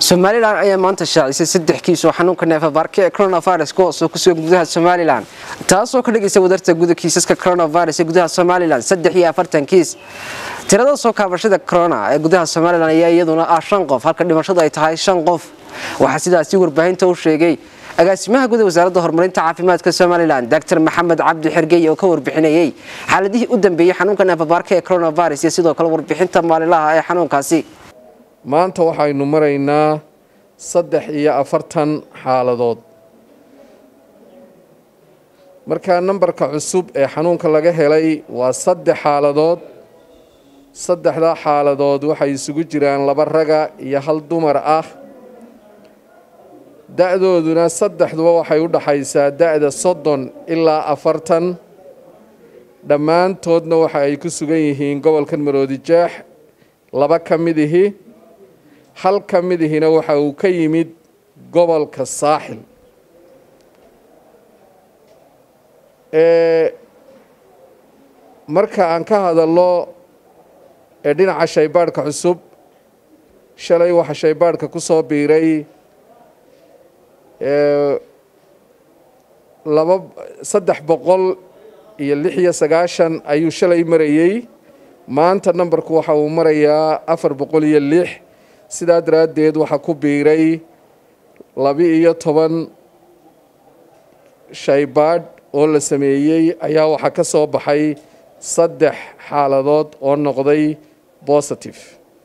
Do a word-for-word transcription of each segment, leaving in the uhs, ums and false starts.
Somaliland ayaa maanta shaacisay saddex kiis oo xanuunka neefabarka ee coronavirus ku soo kusoo gudaha Somaliland taasoo ka dhigaysa wadarta guud kiisaska coronavirus ee gudaha Somaliland saddex iyo afartan kiis tirada soo kaabashada corona ee gudaha Somaliland ayaa iyaduna ah shan qof halka dhimashadu ay tahay shan qof waxa sidaas warbaahinta uu sheegay agaasimaha guud ee wasaaradda horumarinta caafimaadka Somaliland Doctor Maxamed Cabdi Xirgeey oo ka warbixinayay xaaladihii u dambeeyay xanuunka neefabarka ee coronavirus iyo sidoo kale warbixinta maalinlaha ee xanuunkaasi maanta waxaynu maraynaa saddex iyo afartan xaaladood marka nambarka cusub ee xanuunka laga helay waa saddex xaaladood saddexda xaaladood waxay isugu jiraan laba raga iyo hal dumar ah da'dooduna saddexduba waxay u dhaxaysaa da'da soddon ilaa afartan dhammaantoodna waxa ay ku sugan yihiin gobolka Maroodi Jeex laba ka mid ihi hal ka mid ihina waxa uu ka yimid gobolka Saaxil ee marka aan ka hadalno ee dhinaca shaybaadhka cusub shalay waxa shaybaadhka ku soo biiray ee laba saddex boqol iyo lix iyo sagaashan ayuu shalay marayay maanta nambarku waxa uu marayaa afar boqol iyo lix sidaa daraaddeed waxa ku biiray laba iyo toban shaybaadh oo la sameeyey ayaa waxa ka soo baxay saddex xaaladood oo noqday positive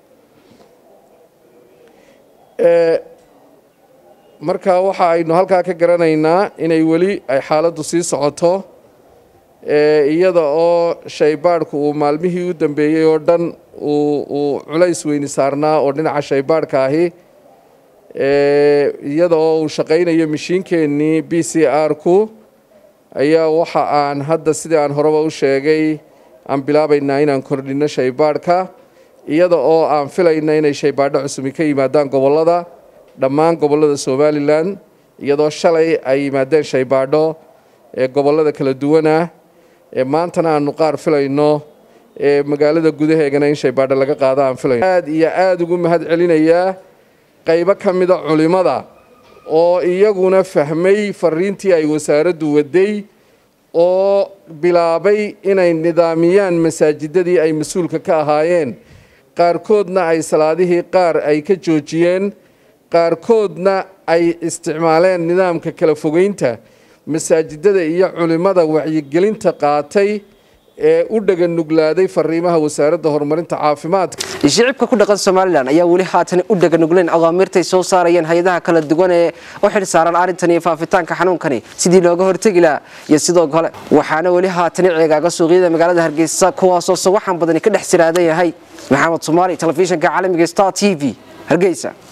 ee marka waxa aynu halkaa ka garanaynaa inay weli ay xaaladdu sii socoto ee iyada oo shaybaadhku uu maalmihii u dambeeyay oo dhan uu uu culays weyni saarnaa oo dhinaca shaybaadhka ahi ee iyada oo uu shaqaynayo mishiinkeenii B C R ku ayaa waxa aan hadda sidii aan horeba u sheegay aan bilaabaynaa inaan kordhino shaybaadhka iyada oo aan filayna inay shaybaadho cusub ka yimaadaan gobollada dhammaan gobollada Somaliland iyadoo shalay ay yimaadeen shaybaadho ee gobollada kala duwan ah ee maantana aanu qaar filayno ee magaalada gudaheegana in shaybaadho laga qaado aan filayno aad iyo aad ugu mahad celinayaa qaybo ka mid ah culimada oo iyaguna fahmay fariintii ay wasaaraddu waday oo bilaabay inay nidaamiyaan masaajidadii ay mas'uulka ka ahaayeen qaarkoodna ay salaadihii qaar ay ka joojiyeen qaarkoodna ay isticmaaleen nidaamka kala fogeynta masaajidada iyo culimada wacyigelinta qaatay ee u dhagan nuglaaday fariimaha wasaaradda horumarinta caafimaadka shicibka ku dhaqan Somaliland ayaa wali haatan u dhagan nugleen awaamirtay soo saarayeen hay'adaha kala duwan ee u xilsaaran arrintan iyo faafitaanka xanuunkani sidii looga hortagi lahaa iyo sidoo kale waxaana wali haatan ceegaaga suuqyada magaalada Hargeysa kuwaas oo waxan badan ka dhex siraadan yahay Maxamed Soomaali telefishinka caalamiga Star T V Hargeysa.